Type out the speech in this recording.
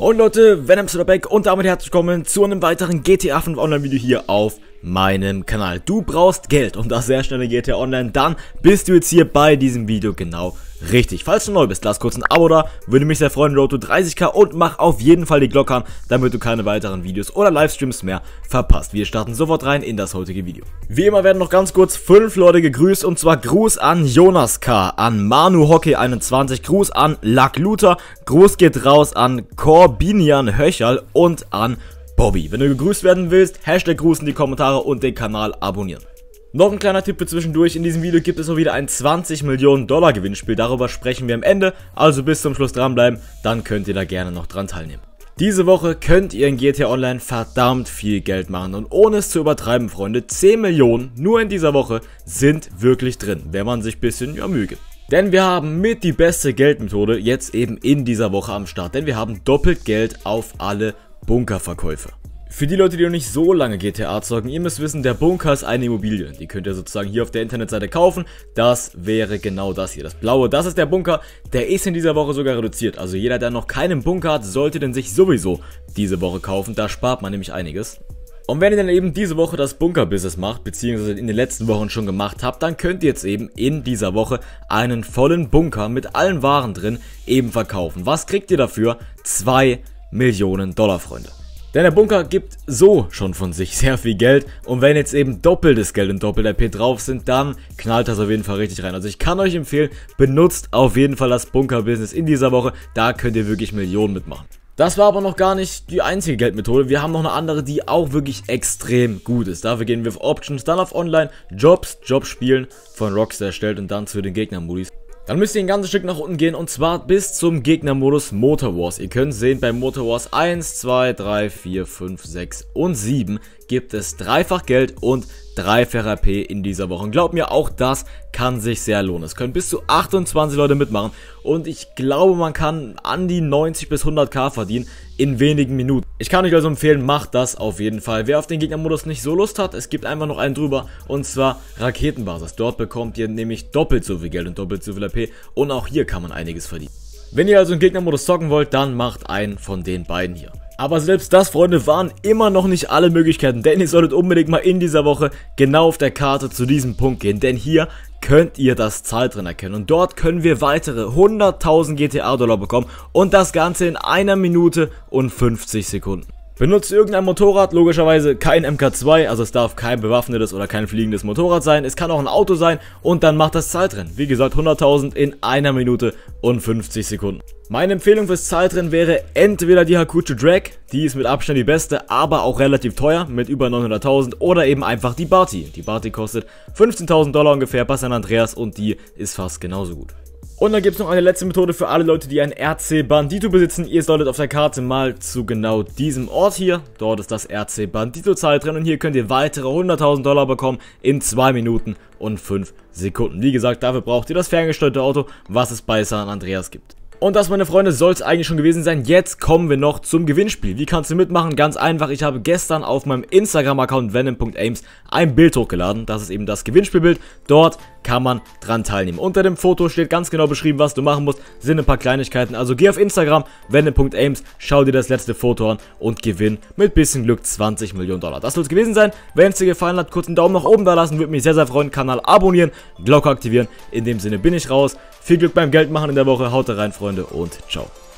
Moin Leute, Venom_Back und damit herzlich willkommen zu einem weiteren GTA 5 Online Video hier auf meinem Kanal. Du brauchst Geld und das sehr schnell in GTA Online, dann bist du jetzt hier bei diesem Video genau richtig. Falls du neu bist, lass kurz ein Abo da, würde mich sehr freuen, Road to 30k, und mach auf jeden Fall die Glocke an, damit du keine weiteren Videos oder Livestreams mehr verpasst. Wir starten sofort rein in das heutige Video. Wie immer werden noch ganz kurz 5 Leute gegrüßt, und zwar Gruß an Jonas K., an Manu Hockey 21, Gruß an Luck Luther, Gruß geht raus an Corbinian Höcherl und an Bobby. Wenn du gegrüßt werden willst, Hashtag Gruß in die Kommentare und den Kanal abonnieren. Noch ein kleiner Tipp für zwischendurch: In diesem Video gibt es auch wieder ein 20 Millionen Dollar Gewinnspiel. Darüber sprechen wir am Ende, also bis zum Schluss dranbleiben, dann könnt ihr da gerne noch dran teilnehmen. Diese Woche könnt ihr in GTA Online verdammt viel Geld machen, und ohne es zu übertreiben, Freunde, 10 Millionen nur in dieser Woche sind wirklich drin, wenn man sich ein bisschen Mühe gibt. Denn wir haben mit die beste Geldmethode jetzt eben in dieser Woche am Start, denn wir haben doppelt Geld auf alle Bunkerverkäufe. Für die Leute, die noch nicht so lange GTA zocken, ihr müsst wissen, der Bunker ist eine Immobilie. Die könnt ihr sozusagen hier auf der Internetseite kaufen. Das wäre genau das hier, das blaue. Das ist der Bunker, der ist in dieser Woche sogar reduziert. Also jeder, der noch keinen Bunker hat, sollte den sich sowieso diese Woche kaufen. Da spart man nämlich einiges. Und wenn ihr dann eben diese Woche das Bunker-Business macht, beziehungsweise in den letzten Wochen schon gemacht habt, dann könnt ihr jetzt eben in dieser Woche einen vollen Bunker mit allen Waren drin eben verkaufen. Was kriegt ihr dafür? 2 Millionen Dollar, Freunde. Denn der Bunker gibt so schon von sich sehr viel Geld, und wenn jetzt eben doppeltes Geld und doppelt RP drauf sind, dann knallt das auf jeden Fall richtig rein. Also ich kann euch empfehlen, benutzt auf jeden Fall das Bunker-Business in dieser Woche, da könnt ihr wirklich Millionen mitmachen. Das war aber noch gar nicht die einzige Geldmethode, wir haben noch eine andere, die auch wirklich extrem gut ist. Dafür gehen wir auf Options, dann auf Online, Jobs spielen, von Rockstar erstellt, und dann zu den Gegnermodis. Dann müsst ihr ein ganzes Stück nach unten gehen, und zwar bis zum Gegnermodus Motor Wars. Ihr könnt sehen, bei Motor Wars 1, 2, 3, 4, 5, 6 und 7 gibt es dreifach Geld und 3-fach RP in dieser Woche. Und glaubt mir, auch das kann sich sehr lohnen. Es können bis zu 28 Leute mitmachen, und ich glaube, man kann an die 90 bis 100k verdienen in wenigen Minuten. Ich kann euch also empfehlen, macht das auf jeden Fall. Wer auf den Gegnermodus nicht so Lust hat, es gibt einfach noch einen drüber, und zwar Raketenbasis. Dort bekommt ihr nämlich doppelt so viel Geld und doppelt so viel RP, und auch hier kann man einiges verdienen. Wenn ihr also im Gegnermodus zocken wollt, dann macht einen von den beiden hier. Aber selbst das, Freunde, waren immer noch nicht alle Möglichkeiten, denn ihr solltet unbedingt mal in dieser Woche genau auf der Karte zu diesem Punkt gehen, denn hier könnt ihr das Zeitrend erkennen, und dort können wir weitere 100.000 GTA-Dollar bekommen, und das Ganze in 1 Minute und 50 Sekunden. Benutzt irgendein Motorrad, logischerweise kein MK2, also es darf kein bewaffnetes oder kein fliegendes Motorrad sein, es kann auch ein Auto sein, und dann macht das Zeitrennen. Wie gesagt, 100.000 in 1 Minute und 50 Sekunden. Meine Empfehlung fürs Zeitrennen wäre entweder die Hakucho Drag, die ist mit Abstand die beste, aber auch relativ teuer, mit über 900.000, oder eben einfach die Barty. Die Barty kostet 15.000 Dollar ungefähr bei San Andreas, und die ist fast genauso gut. Und dann gibt es noch eine letzte Methode für alle Leute, die ein RC Bandito besitzen. Ihr solltet auf der Karte mal zu genau diesem Ort hier. Dort ist das RC Bandito Zeitrennen, und hier könnt ihr weitere 100.000 Dollar bekommen in 2 Minuten und 5 Sekunden. Wie gesagt, dafür braucht ihr das ferngesteuerte Auto, was es bei San Andreas gibt. Und das, meine Freunde, soll es eigentlich schon gewesen sein. Jetzt kommen wir noch zum Gewinnspiel. Wie kannst du mitmachen? Ganz einfach, ich habe gestern auf meinem Instagram-Account venom.aims ein Bild hochgeladen. Das ist eben das Gewinnspielbild. Dort kann man dran teilnehmen. Unter dem Foto steht ganz genau beschrieben, was du machen musst. Sind ein paar Kleinigkeiten. Also geh auf Instagram, venom.aims, schau dir das letzte Foto an und gewinn mit bisschen Glück 20 Millionen Dollar. Das soll es gewesen sein. Wenn es dir gefallen hat, kurz einen Daumen nach oben da lassen, würde mich sehr, sehr freuen. Kanal abonnieren, Glocke aktivieren. In dem Sinne bin ich raus. Viel Glück beim Geldmachen in der Woche. Haut rein, Freunde, und ciao.